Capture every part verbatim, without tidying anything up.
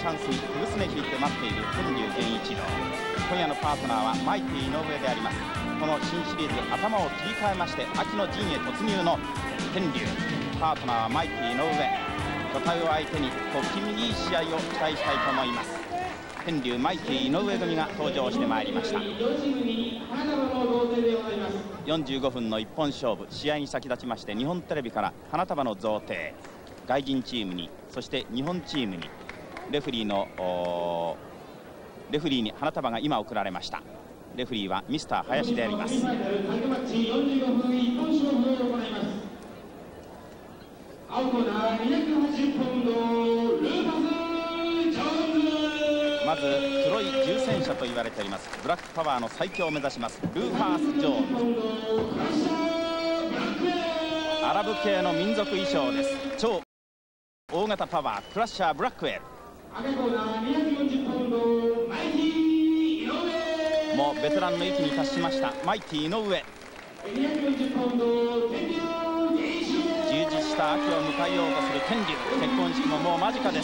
チャンスに手ぐすね引いて待っている天竜源一郎。今夜のパートナーはマイティ井上であります。この新シリーズ頭を切り替えまして秋の陣へ突入の天竜。パートナーはマイティ井上。巨体を相手にとってもいい試合を期待したいと思います。天竜マイティ井上組が登場してまいりました。よんじゅうごふんの一本勝負、試合に先立ちまして日本テレビから花束の贈呈、外人チームにそして日本チームにレフェリーのレフェリーに花束が今送られました。レフェリーはミスター林であります。まず黒い重戦車と言われておりますブラックパワーの最強を目指しますルーファース・ジョーンズ。アラブ系の民族衣装です。超大型パワークラッシャー・ブラックウェル。もうベテランの域に達しましたマイティ井上。充実した秋を迎えようとする天竜。結婚式ももう間近です。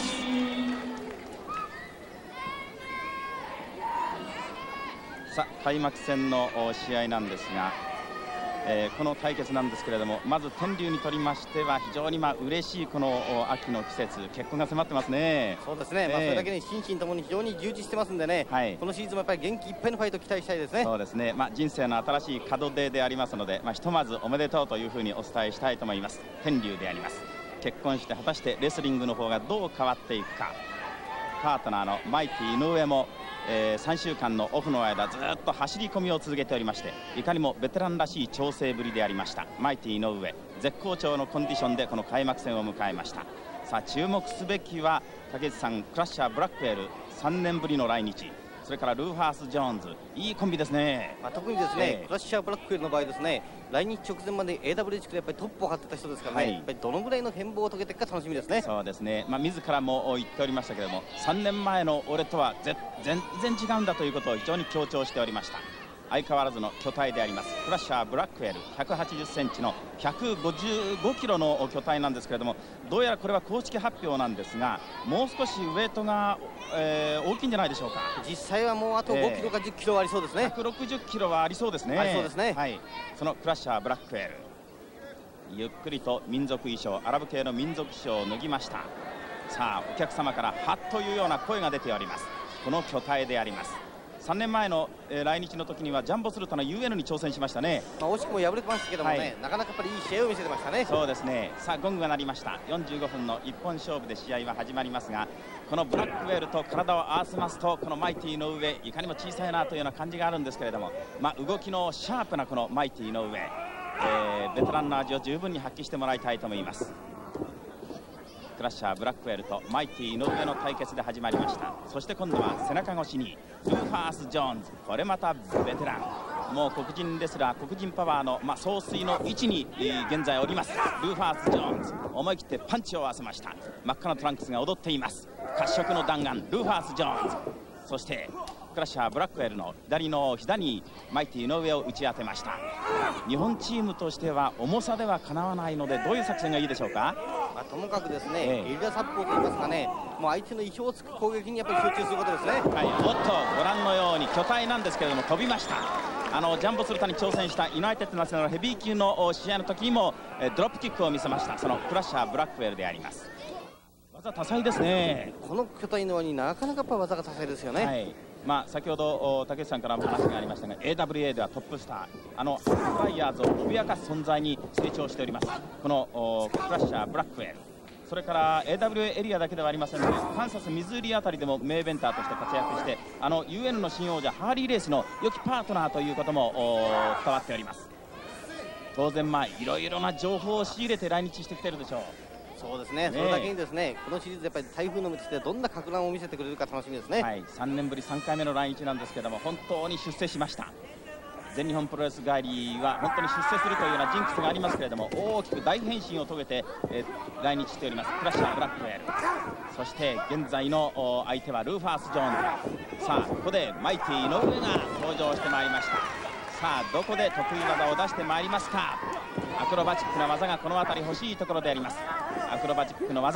さあ開幕戦の試合なんですが、えー、この対決なんですけれども、まず天竜にとりましては非常にまあ嬉しいこの秋の季節、結婚が迫ってますね。 そうですね、えー、まあそれだけに心身ともに非常に充実してますんでね、はい、このシーズンもやっぱり元気いっぱいのファイトを期待したいですね。 そうですね、まあ、人生の新しい門出でありますので、まあ、ひとまずおめでとうというふうにお伝えしたいと思います。天竜であります。結婚して果たしてレスリングの方がどう変わっていくか。パートナーのマイティ井上もえー、さんしゅうかんのオフの間ずっと走り込みを続けておりまして、いかにもベテランらしい調整ぶりでありましたマイティ井上。絶好調のコンディションでこの開幕戦を迎えました。さあ注目すべきは竹内さん、クラッシャー・ブラックウェルさんねんぶりの来日、それからルーファース・ジョーンズ、いいコンビですね。 まあ、特にですね、えー、クラッシャー・ブラックウェルの場合ですね、来日直前まで エーダブリュー 地区でやっぱりトップを張ってた人ですからね、はい、やっぱりどのぐらいの変貌を遂げていくか楽しみですね。 そうですね、まあ、自らも言っておりましたけれども、さんねんまえの俺とは全然違うんだということを非常に強調しておりました。相変わらずの巨体でありますクラッシャー・ブラックウェル、ひゃくはちじゅっセンチのひゃくごじゅうごキロの巨体なんですけれども、どうやらこれは公式発表なんですが、もう少しウエイトが、えー、大きいんじゃないでしょうか。 実際はもうあとごキロかじゅっキロはありそうですね。 ひゃくろくじゅっキロはありそうですね。 ありそうですね、 はい、そのクラッシャー・ブラックウェル、ゆっくりと民族衣装、アラブ系の民族衣装を脱ぎました。さあお客様からハッというような声が出ております。この巨体であります。さんねんまえの、えー、来日の時にはジャンボスルタの ユーエヌ に挑戦しましたね。 まあ惜しくも敗れてましたけどもね、はい、なかなかやっぱりいい試合を見せてましたね。 そうですね。さあゴングが鳴りました。よんじゅうごふんの一本勝負で試合は始まりますが、このブラックウェルと体を合わせますと、このマイティの上、いかにも小さいなというような感じがあるんですけれども、まあ、動きのシャープなこのマイティの上、えー、ベテランの味を十分に発揮してもらいたいと思います。クラッシャー・ブラックウェルとマイティ井上の対決で始まりました。そして今度は背中越しにルーファース・ジョーンズ、これまたベテラン、もう黒人レスラー、黒人パワーの、まあ、総帥の位置に、えー、現在おりますルーファース・ジョーンズ、思い切ってパンチを合わせました。真っ赤なトランクスが踊っています。褐色の弾丸ルーファース・ジョーンズ、そしてクラッシャー・ブラックウェルの左の膝にマイティ井上を打ち当てました。日本チームとしては重さではかなわないので、どういう作戦がいいでしょうか。 まあ、ともかくですね、ええ、ゲリラサッポーといいますかね、もう相手の意表をつく攻撃にやっぱり集中することですね。はい、 おっとご覧のように巨体なんですけれども飛びました。あのジャンボスルタに挑戦したユナイテッドナショナルヘビー級の試合の時にもえドロップキックを見せました。そのクラッシャー・ブラックウェルであります。技多彩ですね。 この巨体のようになかなかやっぱ技が多彩ですよね。はい、 まあ、先ほど竹内さんからも話がありましたが エーダブリューエー ではトップスター、あのフライヤーズを脅かす存在に成長しておりますこのクラッシャー・ブラックウェル。それから エーダブリューエー エリアだけではありませんので、カンサス、ミズーリあたりでも名イベンターとして活躍して、あの ユーエヌ の新王者ハーリーレースの良きパートナーということも伝わっております。当然まあいろいろな情報を仕入れて来日してきてるでしょう。 そうですね、それだけにですね、このシリーズやっぱり台風の道でどんな格乱を見せてくれるか楽しみですね。 はい、さんねんぶりさんかいめの来日なんですけども、本当に出世しました。全日本プロレス帰りは本当に出世するというようなジンクスがありますけれども、大きく大変身を遂げて、えー、来日しておりますクラッシャー・ブラックウェル。そして現在の相手はルーファース・ジョーンズ。さあここでマイティ井上が登場してまいりました。さあどこで得意技を出してまいりますか。アクロバチックな技がこの辺り欲しいところであります。アクロバチックの技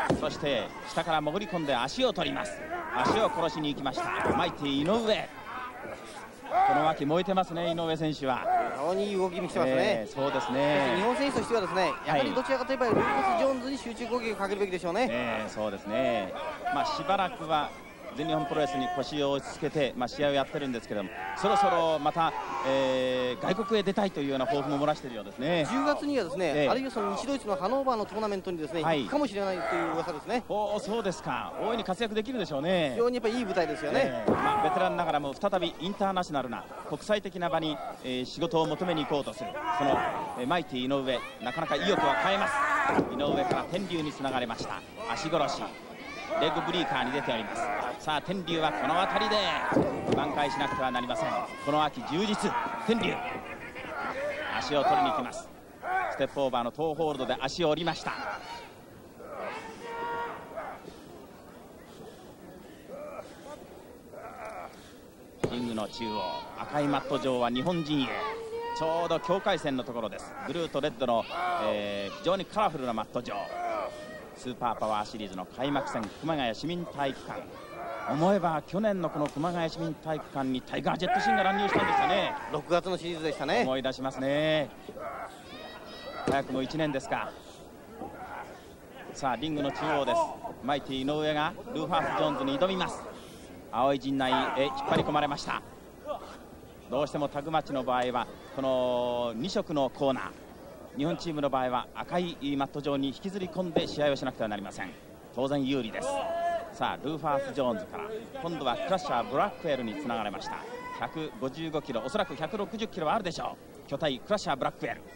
そして下から潜り込んで足を取ります。足を殺しに行きましたマイティ井上。この秋燃えてますね、井上選手は。 非常にいい動きに来てますね、 えー、そうですね。 日本選手としてはですね、やはりどちらかといえばルーカス・ジョーンズに集中攻撃をかけるべきでしょうね。 えー、そうですね。まあしばらくは全日本プロレスに腰を落ち着けて、まあ、試合をやってるんですけども、そろそろまた、えー、外国へ出たいというような抱負も漏らしているようですね。 じゅうがつにはですね、 ええ、 あるいはその西ドイツのハノーバーのトーナメントにですね、はい、行くかもしれないという噂ですね。 おお、そうですか。大いに活躍できるでしょうね。 非常にやっぱりいい舞台ですよね。 えーまあ、ベテランながらも再びインターナショナルな国際的な場に、えー、仕事を求めに行こうとするその、えー、マイティ井上、なかなか意欲は変えます。井上から天竜につながれました。足殺しレッグブリーカーに出ております。さあ天竜はこの辺りで挽回しなくてはなりません。この秋充実、天竜足を取りに行きます。ステップオーバーのトーホールドで足を折りました。リングの中央、赤いマット上は日本陣営、ちょうど境界線のところです。ブルーとレッドの、えー、非常にカラフルなマット上、スーパーパワーシリーズの開幕戦、熊谷市民体育館。思えば去年のこの熊谷市民体育館にタイガージェットシンが乱入したんですよね。 ろくがつのシリーズでしたね。 思い出しますね。早くもいちねんですか。さあリングの中央です。マイティ井上がルーファース・ジョーンズに挑みます。青い陣内へ引っ張り込まれました。どうしてもタグマッチの場合はこのに色のコーナー、日本チームの場合は赤いマット上に引きずり込んで試合をしなくてはなりません。当然有利です。さあルーファース・ジョーンズから今度はクラッシャー・ブラックエルにつながれました。ひゃくごじゅうごキロ、おそらくひゃくろくじゅっキロはあるでしょう。巨体クラッシャー・ブラックエル。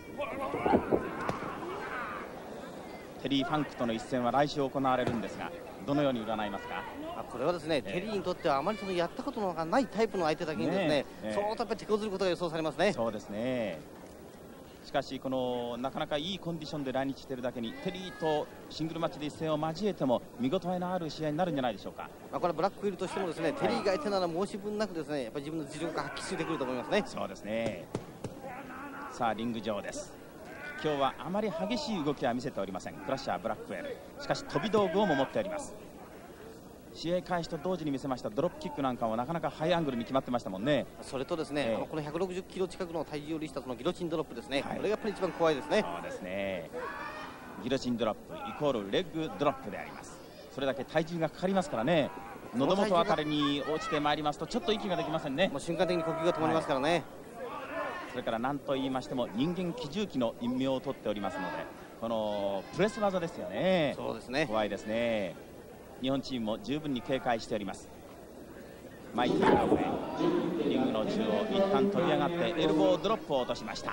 テリー・ファンクとの一戦は来週行われるんですが、どのように占いますか。 あ、これはですね、えー、テリーにとってはあまりそのやったことのがないタイプの相手だけにですね、えー、相当やっぱり手こずることが予想されますね。そうですね。 しかしこのなかなかいいコンディションで来日しているだけに、テリーとシングルマッチで一戦を交えても見応えのある試合になるんじゃないでしょうか。 まあこれはブラックウィルとしてもですね、はい、テリーが相手なら申し分なくですね、やっぱり自分の実力が発揮してくると思いますね。 そうですね。さあリング上です。今日はあまり激しい動きは見せておりませんクラッシャー・ブラックウェル。しかし飛び道具をも持っております。試合開始と同時に見せましたドロップキックなんかもなかなかハイアングルに決まってましたもんね。 それとですね、えー、あのこのひゃくろくじゅっキロ近くの体重を利したそのギロチンドロップですね、はい、これがやっぱり一番怖いですね。 そうですね。ギロチンドロップイコールレッグドロップであります。それだけ体重がかかりますからね。喉元あたりに落ちてまいりますとちょっと息ができませんね。 もう瞬間的に呼吸が止まりますからね、はい、 それから何と言いましても人間奇獣記の異名を取っておりますので、このプレス技ですよね。 そうですね、 怖いですね。日本チームも十分に警戒しております。マイティーの上、リングの中央一旦飛び上がってエルボードロップを落としました。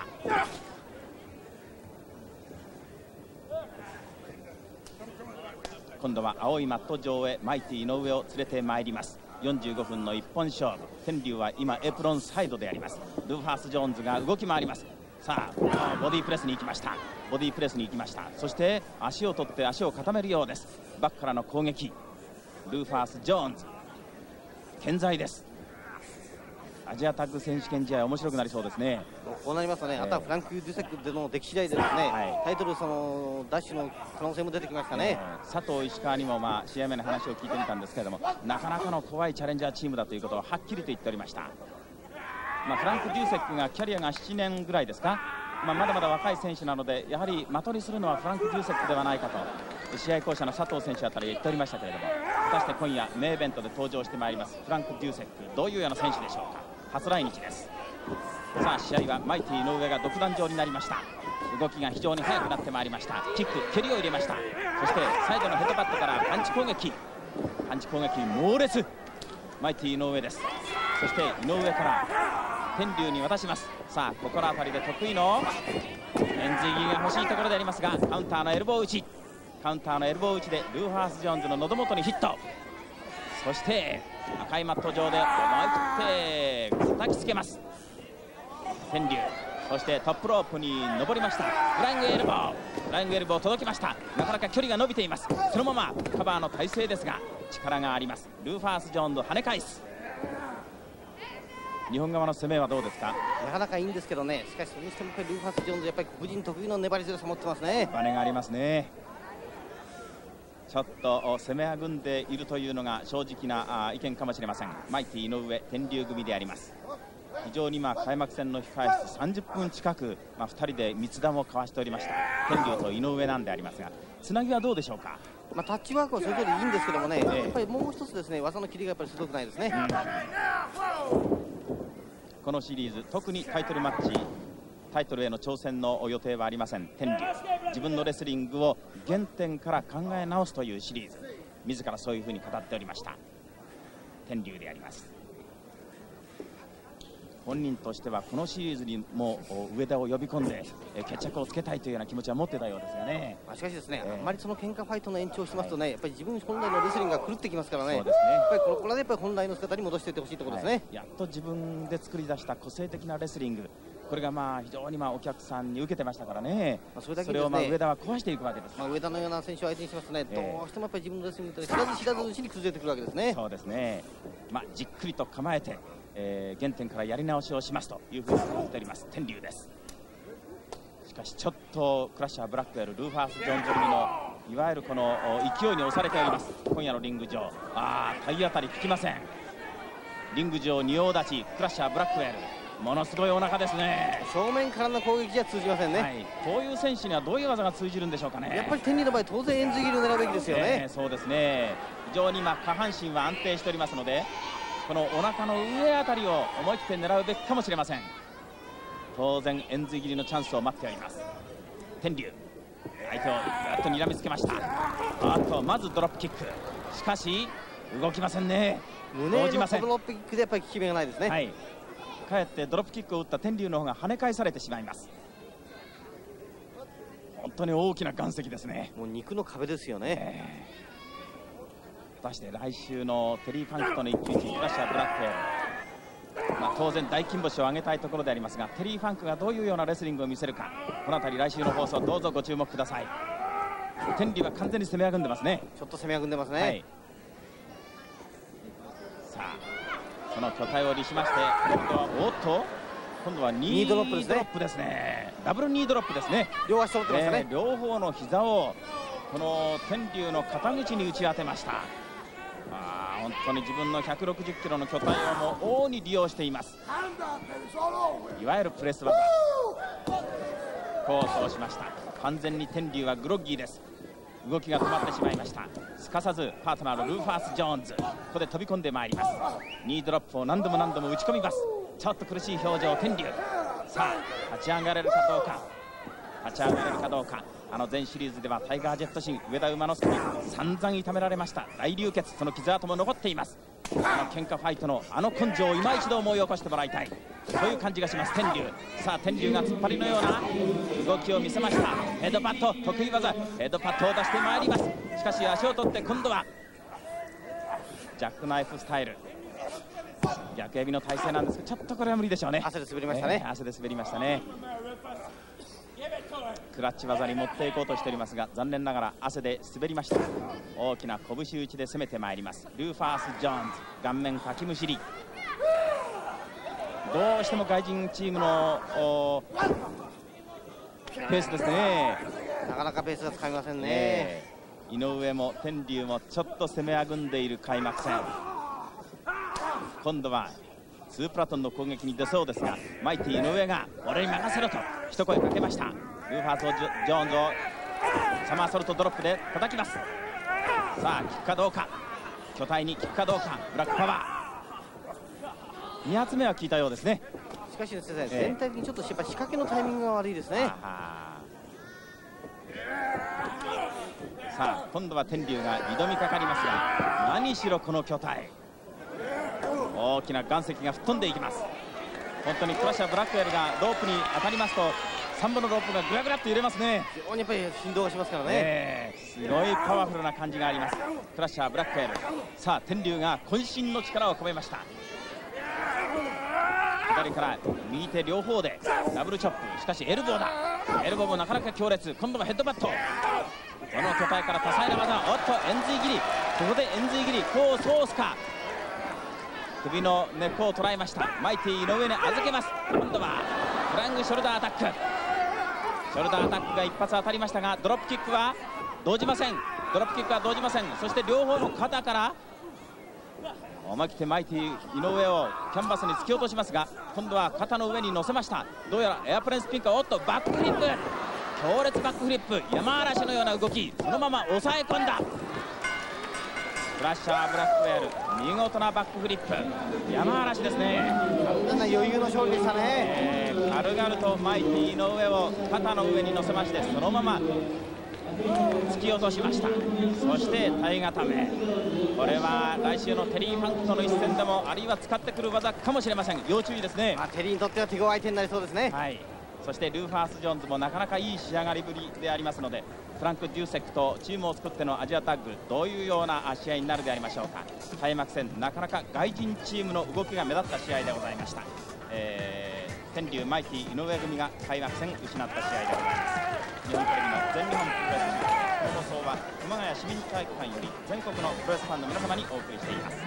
今度は青いマット上へマイティーの上を連れてまいります。よんじゅうごふんの一本勝負。天竜は今エプロンサイドであります。ルーファース・ジョーンズが動き回ります。さあボディープレスに行きました。ボディープレスに行きました。そして足を取って足を固めるようです。バックからの攻撃、ルーファース・ジョーンズ健在です。アジアタッグ選手権試合面白くなりそうですね。 こうなりますとね、えー、あとはフランク・デュセクでの出来次第でですね、はい、タイトルそのダッシュの可能性も出てきましたね。 えー、佐藤石川にもまあ試合前の話を聞いてみたんですけれども、なかなかの怖いチャレンジャーチームだということをはっきりと言っておりました。まあ、フランク・デューセックがキャリアがななねんぐらいですか、まあ、まだまだ若い選手なのでやはり的にするのはフランク・デューセックではないかと試合巧者の佐藤選手あたり言っておりましたけれども、果たして今夜メインイベントで登場してまいりますフランク・デューセック、どういうような選手でしょうか。初来日です。さあ試合はマイティ井上が独壇場になりました。動きが非常に速くなってまいりました。キック蹴りを入れました。そしてサイドのヘッドバットからパンチ攻撃、パンチ攻撃猛烈、マイティ井上です。そして井上から天竜に渡します。さあここの辺りで得意の円髄切りが欲しいところでありますが、カウンターのエルボー打ち、カウンターのエルボー打ちでルーファース・ジョーンズの喉元にヒット。そして赤いマット上で思い切って叩きつけます天竜。そしてトップロープに登りました。フライングエルボー、フライングエルボー届きました。なかなか距離が伸びています。そのままカバーの体勢ですが力があります。ルーファース・ジョーンズ跳ね返す。日本側の攻めはどうですか。 なかなかいいんですけどね、しかしそれにしてもやっぱりルーファース・ジョーンズやっぱり黒人得意の粘り強さを持ってますね。 バネがありますね。 ちょっと攻めあぐんでいるというのが正直な意見かもしれません。マイティ井上天竜組であります。非常にまあ開幕戦の控え室さんじゅっぷん近く、まあ、ふたりで密談を交わしておりました天竜と井上なんでありますが、つなぎはどうでしょうか。 まあ、タッチワークはそれぞれいいんですけどもね、ええ、やっぱりもう一つですね、技の切りがやっぱり鋭くないですね、 うん、このシリーズ特にタイトルマッチタイトルへの挑戦の予定はありません。天竜自分のレスリングを原点から考え直すというシリーズ、自らそういうふうに語っておりました天竜であります。本人としてはこのシリーズにも上田を呼び込んで決着をつけたいというような気持ちは持ってたようですがね。 しかしですね、 えー、 あんまりその喧嘩ファイトの延長をしますとね、はい、やっぱり自分本来のレスリングが狂ってきますからね。そうですね、やっぱりここらでやっぱり本来の姿に戻していってほしいところですね、はい、 やっと自分で作り出した個性的なレスリング、これがまあ非常にまあお客さんに受けてましたからね。まあそれだけですね、それをまあ上田は壊していくわけです。まあ上田のような選手を相手にしますとね、えー、どうしてもやっぱり自分のレスリングと知らず知らずうちに崩れてくるわけですね。 そうですね、まあ、じっくりと構えて、えー、原点からやり直しをしますというふうに言っております天竜です。しかしちょっとクラッシャーブラックウェルルーファース・ジョーンズ組のいわゆるこの勢いに押されております今夜のリング上。ああ体当たり効きません。リング上仁王立ちクラッシャーブラックウェル、ものすごいお腹ですね。 正面からの攻撃じゃ通じませんね、はい、 こういう選手にはどういう技が通じるんでしょうかね。 やっぱり天竜の場合当然円髄切りを狙うべきですよね、 えー、そうですね、非常に今下半身は安定しておりますので、このお腹の上あたりを思い切って狙うべきかもしれません。当然円髄切りのチャンスを待っております天竜。相手をぐっと睨みつけました。あとまずドロップキック、しかし動きませんね。 胸のドロップキックでやっぱり効き目がないですね、はい、 かえってドロップキックを打った天竜の方が跳ね返されてしまいます。本当に大きな岩石ですね。 もう肉の壁ですよね、えー果たして来週のテリー・ファンクとの一騎打ちクラッシャーブラックウェル、まあ、当然大金星を挙げたいところでありますが、テリー・ファンクがどういうようなレスリングを見せるか、この辺り来週の放送どうぞご注目ください。天竜は完全に攻めあぐんでますね。 ちょっと攻めあぐんでますね、はい、 さあその巨体を利しまして今度はおっと今度はニードロップですね。ドロップですね、ダブルニードロップですね。 両足揃ってますね、 えー、両方の膝をこの天竜の肩口に打ち当てました。あ本当に自分のひゃくろくじゅっキロの巨体をもう大いに利用しています。いわゆるプレス技コースをしました。完全に天竜はグロッギーです。動きが止まってしまいました。すかさずパートナーのルーファース・ジョーンズ、ここで飛び込んでまいります。ニードロップを何度も何度も打ち込みます。ちょっと苦しい表情天竜。さあ立ち上がれるかどうか立ち上がれるかどうか。あの全シリーズではタイガー・ジェットシン上田馬之助に散々痛められました。大流血、その傷跡も残っています。あの喧嘩ファイトのあの根性を今一度思い起こしてもらいたい、そういう感じがします天竜。さあ天竜が突っ張りのような動きを見せました。ヘッドパット得意技、ヘッドパットを出してまいります。しかし足を取って今度はジャックナイフスタイル逆エビの体勢なんですが、ちょっとこれは無理でしょうね。 汗で滑りましたね、 えー、汗で滑りましたね。クラッチ技に持っていこうとしておりますが、残念ながら汗で滑りました。大きな拳打ちで攻めてまいります。ルーファース・ジョーンズ、顔面かきむしり。どうしても外人チームのペースですね。 なかなかペースがつかみませんね、 えー、井上も天竜もちょっと攻めあぐんでいる開幕戦。今度はツープラトンの攻撃に出そうですが、マイティ井上が俺に任せろと一声かけました。ルーファース・ジョーンズをサマーソルトドロップで叩きます。さあ効くかどうか、巨体に効くかどうか、ブラックパワーに発目は効いたようですね。 しかしですね、えー、全体的にちょっとやっぱ仕掛けのタイミングが悪いですね。 さあ今度は天竜が挑みかかりますが、何しろこの巨体大きな岩石が吹っ飛んでいきます。本当にクラッシャーブラックウェルがロープに当たりますとさんぼんのロープがぐらぐらっと揺れますね。 非常にやっぱり振動がしますからね、 えー、すごいパワフルな感じがあります。クラッシャーブラックウェル。さあ天竜が渾身の力を込めました。左から右手両方でダブルチョップ、しかしエルボーだ。エルボーもなかなか強烈。今度はヘッドバット、この巨体から多彩な技。おっと円髄切り、ここで円髄切り、こうソースか。首の根っこを捉えました。マイティ井上に預けます。今度はフライングショルダーアタック。ショルダーアタックが一発当たりましたが、ドロップキックは動じません。 ドロップキックは動じません。そして両方の肩から思い切ってマイティ井上をキャンバスに突き落としますが、今度は肩の上に乗せました。どうやらエアプレーンスピンか、おっとバックフリップ、強烈バックフリップ、山嵐のような動き、そのまま抑え込んだ。クラッシャーブラックウェール、見事なバックフリップ、山嵐ですね。 完全な余裕の勝利でしたね、 えー、軽々とマイティ井上を肩の上に乗せまして、そのまま突き落としました。そして体固め、これは来週のテリー・ファンクとの一戦でもあるいは使ってくる技かもしれません。要注意ですね。 まあ、テリーにとっては手強い相手になりそうですね。 はい、そしてルーファース・ジョーンズもなかなかいい仕上がりぶりでありますので、フランク・デューセックとチームを作ってのアジアタッグ、どういうような試合になるでありましょうか。開幕戦、なかなか外人チームの動きが目立った試合でございました。えー、天竜マイティ井上組が開幕戦失った試合でございます。日本テレビの全日本プロレス、この放送は熊谷市民体育館より全国のプロレスファンの皆様にお送りしています。